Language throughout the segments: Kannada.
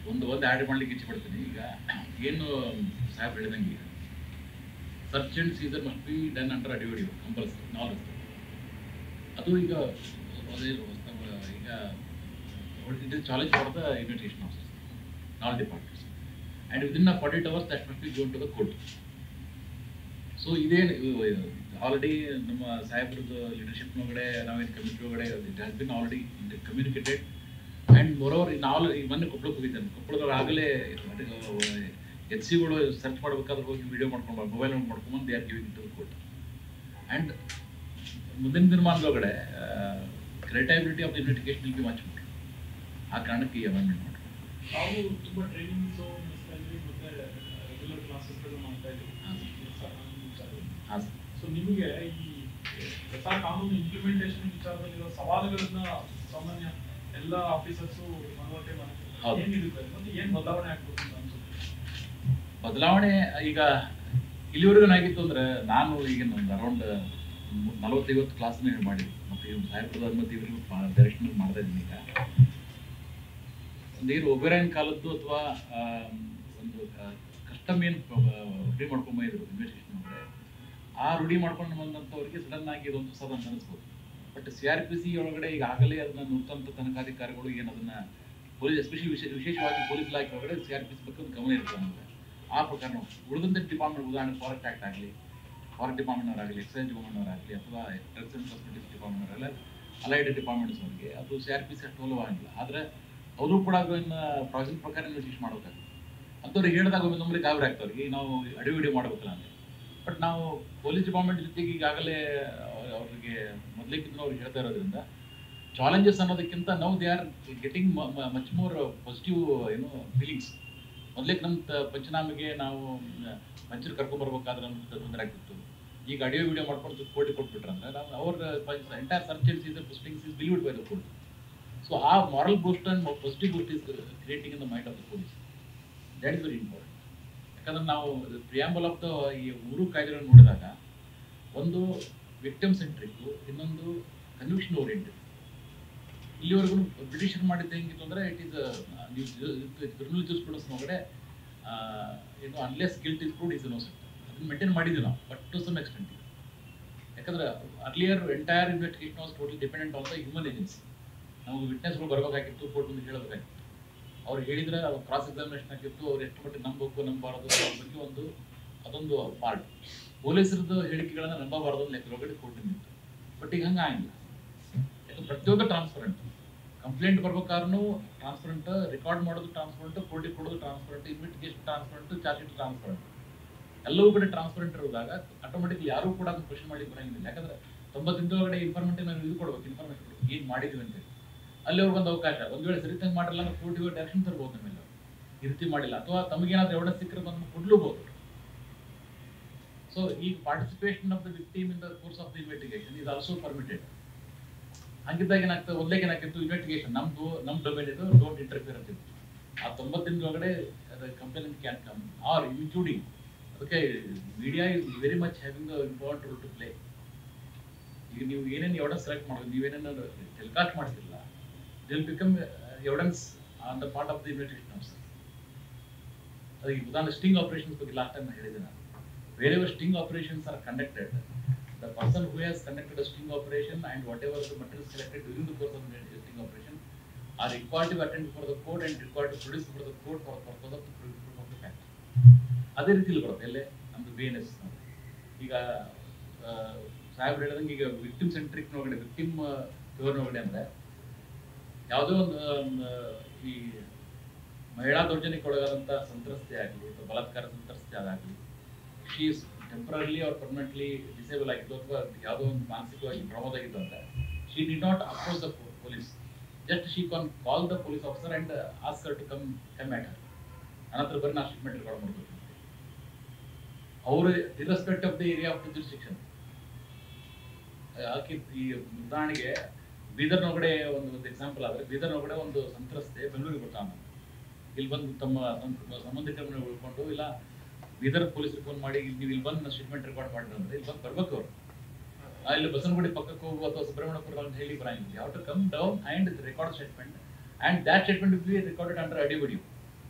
ಒಂದು ಆ್ಯಡ್ ಮಾಡ್ಲಿಕ್ಕೆ ಇಚ್ಛೆ ಪಡ್ತೀನಿ. ಈಗ ಏನು ಸಾಹೇಬ್ ಹೇಳಿದಂಗೆ ಈಗ search and seizure must be done under audio video compulsory knowledge. ಅದು ಈಗ ಈಗ it is challenge for the investigation officers, ನಾಲ್ departments, and within 48 hours that must be gone to the court. So ಇದೇನು ಆಲ್ರೆಡಿ ನಮ್ಮ ಸಾಹೇಬ್ರದ್ದು ಲೀಡರ್ಶಿಪ್ನೊಳಗಡೆ ನಾವೇನು ಕಮಿಟಿ ಒಳಗಡೆ it has been already communicated. And moreover ಮೊನ್ನೆ ಕೊಪ್ಪಳಕ್ಕೆ ಹೋಗಿದ್ದಾನೆ. ಕೊಪ್ಪಳದವ್ರು ಆಗಲೇ ಎಚ್ ಸಿಗಳು ಸರ್ಚ್ ಮಾಡ್ಬೇಕಾದ್ರೆ ಹೋಗಿ ವಿಡಿಯೋ ಮಾಡ್ಕೊಂಡು ಮೊಬೈಲ್ ಮಾಡ್ಕೊಂಬಂದು they are giving to the court. And ಮುಂದಿನ ದಿನಮಾನದೊಳಗಡೆ creditability of the investigation will be much more. ಆ ಕಾರಣಕ್ಕೆ ಈ ಅಮೆಂಡ್ಮೆಂಟ್ ಮಾಡ್ತಾರೆ. ನಾವು ತುಂಬ ಟ್ರೈನಿಂಗ್ಸು ಮತ್ತು ರೆಗ್ಯುಲರ್ ಕ್ಲಾಸಸ್ಗಳು ಮಾಡ್ತಾ ಇದ್ದೀವಿ. ಹಾಂ ಸರ್. ಸೊ ನಿಮಗೆ ಈ ಹೊಸ ಕಾನೂನು ಇಂಪ್ಲಿಮೆಂಟೇಷನ್ ವಿಚಾರದಲ್ಲಿರೋ ಸವಾಲುಗಳನ್ನ ಸಾಮಾನ್ಯ ಎಲ್ಲ ಆಫೀಸರ್ಸು ಮನವರಿಕೆ ಮಾಡ್ತಾರೆ, ಏನಿರುತ್ತೆ ಮತ್ತು ಏನು ಬದಲಾವಣೆ ಆಗ್ಬೋದು ಅಂತ ಅನ್ಸುತ್ತೆ? ಬದಲಾವಣೆ ಈಗ ಇಲ್ಲಿವರೆಗೂ ಏನಾಗಿತ್ತು ಅಂದರೆ, ನಾನು ಈಗ ಒಂದು ಅರೌಂಡ್ 40-50 ಕ್ಲಾಸ್ನ ಮಾಡಿದ್ವಿ. ಮತ್ತು ಇವ್ರು ಸಾಹೇಬ್ರದ ಅನುಮತಿ ಇವರಿಗೂ ಡೈರೆಕ್ಷನ್ ಮಾಡ್ತಾ ಇದ್ದೀನಿ. ಈಗ ಒಂದೇನು ಒಬೆರಾಯನ್ ಕಾಲದ್ದು ಅಥವಾ ಒಂದು ಕಸ್ಟಮ್ ಏನು ರೂಢಿ ಮಾಡ್ಕೊಂಬಂದಿದ್ರು ಇನ್ವೆಸ್ಟಿಗೇಷನ್ ಅಂದರೆ, ಆ ರೂಢಿ ಮಾಡ್ಕೊಂಡು ಬಂದಂಥವ್ರಿಗೆ ಸಡನ್ ಆಗಿ ಇದೊಂದು ಹೊಸದು ಅಂತ ಅನಿಸ್ಬೋದು. ಬಟ್ CRPC ಒಳಗಡೆ ಈಗಾಗಲೇ ಅದನ್ನ ನೂತನ ತನಿಖಾಧಿಕಾರಿಗಳು ಏನು ಅದನ್ನು ಪೊಲೀಸ್ ಎಸ್ಪೆಷಲಿ ವಿಶೇಷವಾಗಿ ಪೊಲೀಸ್ ಇಲಾಖೆ ಒಳಗಡೆ CRPC ಬಗ್ಗೆ ಒಂದು ಗಮನ ಇರ್ತದೆ ನಮಗೆ. ಆ ಪ್ರಕಾರ ಉಳಿದಂಥ ಡಿಪಾರ್ಟ್ಮೆಂಟ್, ಉದಾಹರಣೆ ಫಾರೆಸ್ಟ್ ಆ್ಯಕ್ಟ್ ಆಗಲಿ, ಫಾರೆಸ್ಟ್ ಡಿಪಾರ್ಟ್ಮೆಂಟ್ನವರಾಗಲಿ, ಎಕ್ಸೈಸ್ ಡಿಪಾರ್ಟ್ಮೆಂಟ್ನವರಾಗಲಿ, ಅಥವಾ ಡ್ರಗ್ಸ್ ಆ್ಯಂಡ್ ಕಾಸ್ಮೆಟಿಕ್ಸ್ ಡಿಪಾರ್ಟ್ಮೆಂಟ್ನವರೆಲ್ಲ ಅಲೈಡ್ ಡಿಪಾರ್ಟ್ಮೆಂಟ್ಸ್ ಅವರಿಗೆ ಅದು CRPC ಅಷ್ಟು ಒಲವಾಗಿಲ್ಲ. ಆದರೆ ಅವರು ಕೂಡ ಅದನ್ನು ಪ್ರಾಜೆಕ್ಟ್ ಪ್ರಕಾರ ಇನ್ವೆಸ್ಟಿಗೇಷನ್ ಮಾಡಬೇಕಾಗುತ್ತೆ. ಅಂಥವ್ರಿಗೆ ಹೇಳಿದಾಗ ಒಮ್ಮೆ ಗಾಬರಿ ಆಗ್ತವ್ರಿಗೆ, ಈಗ ನಾವು ಅಡಿವಿಡಿ ಮಾಡಬೇಕಲ್ಲ ಅಂತ. ಬಟ್ ನಾವು ಪೊಲೀಸ್ ಡಿಪಾರ್ಟ್ಮೆಂಟ್ ಜೊತೆಗೆ ಈಗಾಗಲೇ ಅವರಿಗೆ ಮೊದಲಿಕ್ಕಿಂತ ಅವ್ರಿಗೆ ಹೇಳ್ತಾ ಇರೋದ್ರಿಂದ ಚಾಲೆಂಜಸ್ ಅನ್ನೋದಕ್ಕಿಂತ ನಾವು they are getting much more positive feelings. ಮೊದಲಿಗೆ ನಮ್ಮ ಪಂಚನಾಮೆಗೆ ನಾವು ಮಂಚರು ಕರ್ಕೊಂಡ್ಬರ್ಬೇಕಾದ್ರೆ ನಮ್ಗೆ ತೊಂದರೆ ಆಗ್ತಿತ್ತು. ಈಗ ಆಡಿಯೋ ವಿಡಿಯೋ ಮಾಡ್ಕೊಂಡು ಕೋರ್ಟಿಗೆ ಕೊಟ್ಬಿಟ್ರಂದ್ರೆ ನಾವು ಅವ್ರ entire search and seizure proceedings is believed by the court. So ಆ moral boost and positive boost is creating in the mind of the police. That is very important. ಯಾಕಂದ್ರೆ ನಾವು ಪ್ರಿಯಾಂಬಲ್ ಆಫ್ ದ ಈ 3 ಕಾಯ್ದೆಗಳನ್ನು ನೋಡಿದಾಗ, ಒಂದು ವಿಕ್ಟಿಮ್ ಸೆಂಟ್ರಿಕ್ಕು, ಇನ್ನೊಂದು ಕನ್ವಿಕ್ಷನ್ ಓರಿಯೆಂಟೆಡ್. ಇಲ್ಲಿವರೆಗೂ ಬ್ರಿಟಿಷರ್ ಮಾಡಿದ್ದು ಹೆಂಗಿತ್ತು ಅಂದರೆ, ಇಟ್ ಈಸ್ ಕ್ರಿಮಿನಲ್ ಜೂಸ್ಪ್ರೂಡೆನ್ಸ್ ಒಳಗಡೆ unless guilt is proved is innocent ಅದನ್ನು ಮೇಂಟೈನ್ ಮಾಡಿದ್ವಿ ನಾವು, ಬಟ್ ಟು ಸಮ್ ಎಕ್ಸ್ಟೆಂಟ್. ಯಾಕಂದ್ರೆ earlier entire investigation was totally dependent on the human agency. ನಮಗೆ ವಿಟ್ನೆಸ್ಗಳು ಬರಬೇಕಾಗಿತ್ತು, ಕೋರ್ಟ್ ಮುಂದೆ ಹೇಳಬೇಕಾಗಿತ್ತು. ಅವ್ರು ಹೇಳಿದರೆ ಕ್ರಾಸ್ ಎಕ್ಸಾಮಿನೇಷನ್ ಆಗಿತ್ತು, ಅವ್ರು ಎಷ್ಟು ಮಟ್ಟಿಗೆ ನಂಬಬೇಕು ನಂಬಾರದು ಅದ್ರ ಬಗ್ಗೆ ಅದೊಂದು ಪಾರ್ಟ್. ಪೊಲೀಸರದ್ದು ಹೇಳಿಕೆಗಳನ್ನು ನಂಬಬಾರದು ಅಂತ ಲೆಕ್ಕದೊಳಗಡೆ ಕೋರ್ಟಿಂದ ಇತ್ತು. ಬಟ್ ಈಗ ಹಂಗೆ ಆಗಿಲ್ಲ. ಯಾಕಂದ್ರೆ ಪ್ರತಿಯೊಂದು ಟ್ರಾನ್ಸ್ಪರೆಂಟ್, ಕಂಪ್ಲೇಂಟ್ ಬರ್ಬೇಕಾದ್ರೂ ಟ್ರಾನ್ಸ್ಪರೆಂಟ್, ರೆಕಾರ್ಡ್ ಮಾಡೋದು ಟ್ರಾನ್ಸ್ಪರೆಂಟ್, ಕೋರ್ಟಿಗೆ ಕೊಡೋದು transparent, investigation transparent, charge sheet transparent, ಎಲ್ಲವೂ ಕಡೆ ಟ್ರಾನ್ಸ್ಪರೆಂಟ್ ಇರೋದಾಗ ಆಟೋಮೆಟಿಕ್ಲಿ ಯಾರೂ ಕೂಡ ಅದನ್ನು ಕ್ವಶನ್ ಮಾಡ್ಲಿಕ್ಕೆ ಬರೋಂಗಿಲ್ಲ. ಯಾಕಂದ್ರೆ 90 ದಿನದೊಳಗಡೆ ಇನ್ಫಾರ್ಮೇಟಿವ್ ನಾವು ಇದು ಕೊಡ್ಬೇಕು, ಇನ್ಫಾರ್ಮೇಷನ್ ಕೊಡ್ಬೇಕು, ಏನು ಮಾಡಿದ್ವಿ ಅಂತೇಳಿ. ಅಲ್ಲಿ ಅವ್ರಿಗೊಂದು ಅವಕಾಶ, ಒಂದು ವೇಳೆ ಸರಿತಂಗೆ ಮಾಡಿಲ್ಲ ಅಂದ್ರೆ ಕೋರ್ಟಿಗೆ ಡೈರೆಕ್ಷನ್ ತರ್ಬೋದು ನಮ್ಮೆಲ್ಲ, ಈ ರೀತಿ ಮಾಡಿಲ್ಲ, ಅಥವಾ ತಮಗೇನಾದ್ರೂ ಎವಿಡೆನ್ಸ್ ಸಿಕ್ಕರೆ ಬಂದು ಕೊಡ್ಲೂಬಹುದು. ಸೊ ಈಗ participation of the victim in the course of the investigation is also permitted. ಹಂಗಿದ್ದಾಗ ಏನಾಗ್ತದೆ, ಮೊದಲಿಗೆ ಏನಾಗ್ತಿತ್ತು, ಇನ್ವೆಸ್ಟಿಗೇಷನ್ ನಮ್ಮ ಡೊಮೇನ್ ಇದು, ಡೋಂಟ್ ಇಂಟರ್ಫಿಯರ್ ಅಂತಿತ್ತು. ಆ 90 ದಿನದೊಳಗಡೆ complaint can come or including. ಅದಕ್ಕೆ media is very much having the important role to play. ಈಗ ನೀವು ಏನೇನು ಎವಿಡೆನ್ಸ್ ಸೆಲೆಕ್ಟ್ ಮಾಡೋದು, ನೀವೇನೇನು ಟೆಲಿಕಾಸ್ಟ್ ಮಾಡ್ತಿಲ್ಲ, they will become evidence on the part of the investigation officer. ಅದಕ್ಕೆ ಉದಾಹರಣೆ ಸ್ಟಿಂಗ್ ಆಪರೇಷನ್ಸ್ ಬಗ್ಗೆ ಲಾಸ್ಟ್ ಟೈಮ್ ಹೇಳಿದೆ ನಾನು. Wherever sting operations are conducted, the person who has conducted a sting operation and whatever the materials collected during the course of the sting operation are required to attend before the court and required to produce before the court for purpose of the proof of the fact. ಅದೇ ರೀತಿಲಿ ಬರುತ್ತೆ ಎಲ್ಲೇ ನಮ್ಮದು BNS. ಈಗ ಸಾಹೇಬ್ರು ಹೇಳಿದಂಗೆ ಈಗ ವಿಕ್ಟಿಮ್ ಸೆಂಟ್ರಿಕ್ ನೋಗಡೆ, ವಿಕ್ಟಿಮ್ ಪ್ಯೂರ್ ನೋಗಡೆ ಅಂದರೆ ಯಾವುದೋ ಒಂದು ಈ ಮಹಿಳಾ ದೌರ್ಜನ್ಯಕ್ಕೆ ಒಳಗಾದಂಥ ಸಂತ್ರಸ್ತೆ ಆಗಲಿ ಅಥವಾ ಬಲಾತ್ಕಾರ ಸಂತ್ರಸ್ತೆ ಅದಾಗಲಿ, she is temporarily or permanently disable ಆಗಿದ್ದು ಅಥವಾ ಯಾವುದೋ ಒಂದು ಮಾನಸಿಕವಾಗಿ ಪ್ರಮೋದ ಆಗಿದ್ದು ಅಂದರೆ, she did not approach the police, just she can call the police officer and ask her to come at her. ನನ್ನ ಹತ್ರ ಬರೀ ನಾ ಸ್ಟೇಟ್ಮೆಂಟ್ ರೆಕಾರ್ಡ್ ಮಾಡ್ಬೇಕು. ಅವರು irrespect of the area of the jurisdiction. ಆಕೆ ಈ ಉದಾಹರಣೆಗೆ ಬೀದರ್ನೊಳಗಡೆ ಒಂದು ಎಕ್ಸಾಂಪಲ್ ಆದರೆ, ಬೀದರ್ನೊಳಗಡೆ ಒಂದು ಸಂತ್ರಸ್ತೆ ಬೆಂಗಳೂರಿಗೆ ಬರ್ತಾನೆ. ಇಲ್ಲಿ ಬಂದು ತಮ್ಮ ಸಂಬಂಧಿಕರನ್ನು ಉಳ್ಕೊಂಡು, ಇಲ್ಲ ಬೀದರ್ ಪೊಲೀಸರಿಗೆ ಫೋನ್ ಮಾಡಿ ನೀವು ಇಲ್ಲಿ ಬಂದು ಸ್ಟೇಟ್ಮೆಂಟ್ ರೆಕಾರ್ಡ್ ಮಾಡಿದ್ರೆ ಅಂದರೆ ಇಲ್ಲಿ ಬಂದು ಬರ್ಬೇಕು ಅವರು. ಇಲ್ಲಿ ಬಸವನಗುಡಿ ಪಕ್ಕಕ್ಕೆ ಹೋಗುವ ಅಥವಾ ಸುಬ್ರಹ್ಮಣ್ಯಪುರ ಅಂತ ಹೇಳಿ ಬರಂಗಿಲ್ಲ. ಯಾವ to come down and record statement and that statement will be recorded under audio video.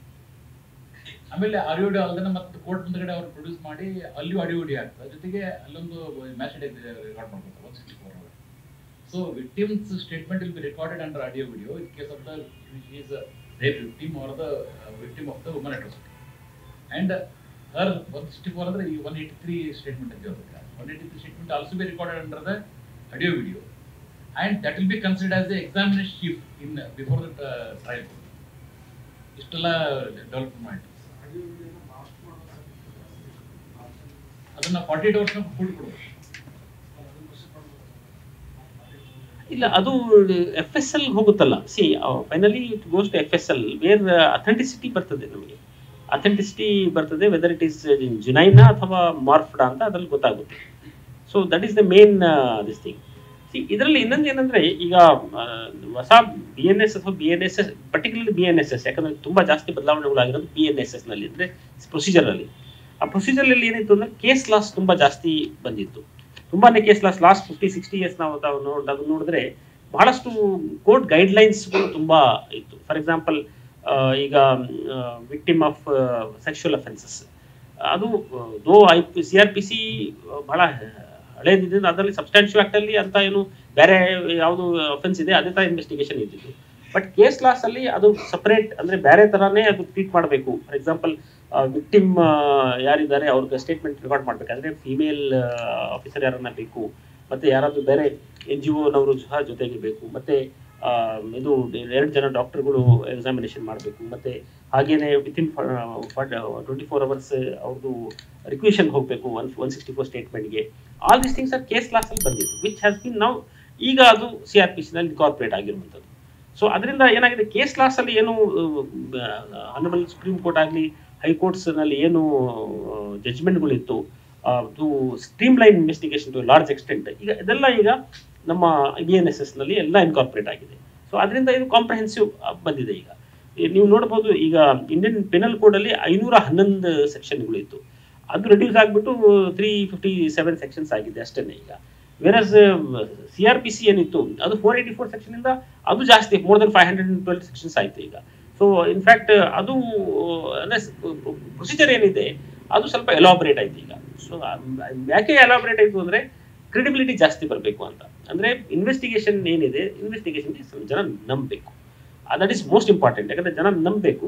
ಆಮೇಲೆ ಆಡಿಯೋ ವಿಡಿಯೋ ಅಲ್ಲದೆ ಮತ್ತೆ ಕೋರ್ಟ್ ಮುಂದ್ಗಡೆ ಅವ್ರು ಪ್ರೊಡ್ಯೂಸ್ ಮಾಡಿ ಅಲ್ಲಿಯೂ ಆಡಿಯೋ ವಿಡಿಯೋ ಆಗ್ತದೆ, ಜೊತೆಗೆ ಅಲ್ಲೊಂದು ಮ್ಯಾಚ್ ರೆಕಾರ್ಡ್ ಮಾಡ್ಕೊತಾರೆ 164 hours. So victim's statement will be recorded under audio video in case of the is rape victim or the victim of the woman atrocity. And her 164 ಅಂದ್ರೆ ಈ 183 ಸ್ಟೇಟ್ಮೆಂಟ್ ಅಂತ ಹೇಳ್ತಾರೆ. 183 statement also be recorded under the audio video and that will be considered as the examination sheet in before the trial. ಇಷ್ಟೆಲ್ಲ ಡೆವಲಪ್ಮೆಂಟ್ ಅದನ್ನ 48 hours ಕೊಡ್ಬೋದು. ಇಲ್ಲ, ಅದು FSL ಹೋಗುತ್ತಲ್ಲ. See finally it goes to FSL where authenticity ಬರ್ತದೆ, ನಮಗೆ ಅಥೆಂಟಿಸಿಟಿ ಬರ್ತದೆ, ವೆದರ್ ಇಟ್ ಈಸ್ ಜುನೈನಾ ಅಥವಾ ಮಾರ್ಫ್ಡಾ ಅಂತ ಅದ್ರಲ್ಲಿ ಗೊತ್ತಾಗುತ್ತೆ. So that is the main this thing. ಇದರಲ್ಲಿ ಇನ್ನೊಂದು ಏನಂದ್ರೆ, ಈಗ ಹೊಸ BNS ಅಥವಾ BNSS, ಪರ್ಟಿಕ್ಯುಲರ್ಲಿ BNSS, ಯಾಕಂದ್ರೆ ತುಂಬಾ ಜಾಸ್ತಿ ಬದಲಾವಣೆಗಳಾಗಿರೋದು BNSS ನಲ್ಲಿ, ಅಂದ್ರೆ ಪ್ರೊಸೀಜರ್ ಅಲ್ಲಿ. ಆ ಪ್ರೊಸೀಜರ್ ಅಲ್ಲಿ ಏನಿತ್ತು ಅಂದ್ರೆ ಕೇಸ್ ಲಾಸ್ ತುಂಬಾ ಜಾಸ್ತಿ ಬಂದಿತ್ತು, ತುಂಬಾನೇ ಕೇಸ್ ಲಾಸ್ಟ್ 50-60 ಇಯರ್ಸ್ ನಾವು ನೋಡಿದ್ರೆ ಬಹಳಷ್ಟು ಕೋರ್ಟ್ ಗೈಡ್ ಲೈನ್ಸ್ಗಳು ತುಂಬಾ ಇತ್ತು. ಫಾರ್ ಎಕ್ಸಾಂಪಲ್, ಈಗ ವಿಕ್ಟಿಮ್ ಆಫ್ ಸೆಕ್ಷುವಲ್ ಅಫೆನ್ಸಸ್, ಅದು ದೋ CRPC ಬಹಳ ಹಳೇದಿದ್ದು, ಅದರಲ್ಲಿ ಸಬ್ಸ್ಟಾನ್ಷಿಯಲ್ ಆಕ್ಟ್ ಅಲ್ಲಿ ಅಂತ ಏನು ಬೇರೆ ಯಾವುದು ಅಫೆನ್ಸ್ ಇದೆ ಅದೇ ತರ ಇನ್ವೆಸ್ಟಿಗೇಷನ್ ಇದ್ದಿದ್ದು. ಬಟ್ ಕೇಸ್ ಲಾಸ್ ಅಲ್ಲಿ ಅದು ಸಪರೇಟ್, ಅಂದ್ರೆ ಬೇರೆ ತರಾನೇ ಅದು ಟ್ರೀಟ್ ಮಾಡಬೇಕು. ಫಾರ್ ಎಕ್ಸಾಂಪಲ್, ವಿಕ್ಟಿಮ್ ಯಾರಿದ್ದಾರೆ ಅವ್ರಿಗೆ ಸ್ಟೇಟ್ಮೆಂಟ್ ರೆಕಾರ್ಡ್ ಮಾಡ್ಬೇಕಾದ್ರೆ ಫಿಮೇಲ್ ಆಫೀಸರ್ ಯಾರನ್ನ ಬೇಕು, ಮತ್ತೆ ಯಾರಾದ್ರೂ ಬೇರೆ NGO ನವರು ಸಹ ಜೊತೆಗೆ ಬೇಕು, ಮತ್ತೆ ಇದು 2 ಜನ ಡಾಕ್ಟರ್ಗಳು ಎಕ್ಸಾಮಿನೇಷನ್ ಮಾಡಬೇಕು, ಮತ್ತೆ ಹಾಗೇನೆ ವಿತಿನ್ 24 hours ಅವ್ರದ್ದು ರಿಕ್ವಿಷನ್ ಹೋಗಬೇಕು 164 ಸ್ಟೇಟ್ಮೆಂಟ್ಗೆ. All these things are case laws ಅಲ್ಲಿ ಬಂದಿದ್ದು, ವಿಚ್ ಹ್ಯಾಸ್ ಬಿನ್ ನೌ ಈಗ ಅದು CRPC ನಲ್ಲಿ ಇನ್ಕಾರ್ಪೊರೇಟ್ ಆಗಿರುವಂಥದ್ದು. ಸೊ ಅದರಿಂದ ಏನಾಗಿದೆ, ಕೇಸ್ ಲಾಸ್ ಅಲ್ಲಿ ಏನು ಆನರಬಲ್ ಸುಪ್ರೀಂ ಕೋರ್ಟ್ ಆಗಲಿ ಹೈಕೋರ್ಟ್ಸ್ ನಲ್ಲಿ ಏನು ಜಜ್ಮೆಂಟ್ಗಳಿತ್ತು to streamline investigation to large extent, ಈಗ ಇದೆಲ್ಲ ಈಗ ನಮ್ಮ BNSS ನಲ್ಲಿ ಎಲ್ಲ ಇನ್ಕಾರ್ಪೊರೇಟ್ ಆಗಿದೆ. ಸೊ ಅದರಿಂದ ಇದು ಕಾಂಪ್ರಹೆನ್ಸಿವ್ ಬಂದಿದೆ. ಈಗ ನೀವು ನೋಡ್ಬೋದು, ಈಗ ಇಂಡಿಯನ್ ಪೆನಲ್ ಕೋಡ್ ಅಲ್ಲಿ 511 ಸೆಕ್ಷನ್ಗಳು ಇತ್ತು, ಅದು ರೆಡ್ಯೂಸ್ ಆಗಿಬಿಟ್ಟು 357 ಸೆಕ್ಷನ್ಸ್ ಆಗಿದೆ ಅಷ್ಟೇನೆ ಈಗ. ವೇರಸ್ CRPC ಏನಿತ್ತು ಅದು 484 ಸೆಕ್ಷನ್ ಇಂದ ಅದು ಜಾಸ್ತಿ, ಮೋರ್ ದನ್ 512 ಸೆಕ್ಷನ್ಸ್ ಆಯ್ತು ಈಗ. ಸೊ ಇನ್ಫ್ಯಾಕ್ಟ್ ಅದು ಅಂದ್ರೆ ಪ್ರೊಸೀಜರ್ ಏನಿದೆ ಅದು ಸ್ವಲ್ಪ ಎಲಾಬ್ರೇಟ್ ಆಯ್ತು ಈಗ. ಸೊ ಯಾಕೆ ಎಲಾಬ್ರೇಟ್ ಆಯ್ತು ಅಂದ್ರೆ ಕ್ರೆಡಿಬಿಲಿಟಿ ಜಾಸ್ತಿ ಬರಬೇಕು ಅಂತ, ಅಂದ್ರೆ ಇನ್ವೆಸ್ಟಿಗೇಷನ್ ಏನಿದೆ, ಇನ್ವೆಸ್ಟಿಗೇಷನ್ಗೆ ಜನ ನಂಬಬೇಕು, ದಟ್ ಈಸ್ ಮೋಸ್ಟ್ ಇಂಪಾರ್ಟೆಂಟ್. ಯಾಕಂದ್ರೆ ಜನ ನಂಬಬೇಕು,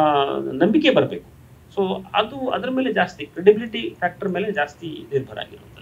ನಂಬಿಕೆ ಬರಬೇಕು. ಸೊ ಅದು ಅದ್ರ ಮೇಲೆ ಜಾಸ್ತಿ ಕ್ರೆಡಿಬಿಲಿಟಿ ಫ್ಯಾಕ್ಟರ್ ಮೇಲೆ ಜಾಸ್ತಿ ನಿರ್ಭರ ಆಗಿರೋದು.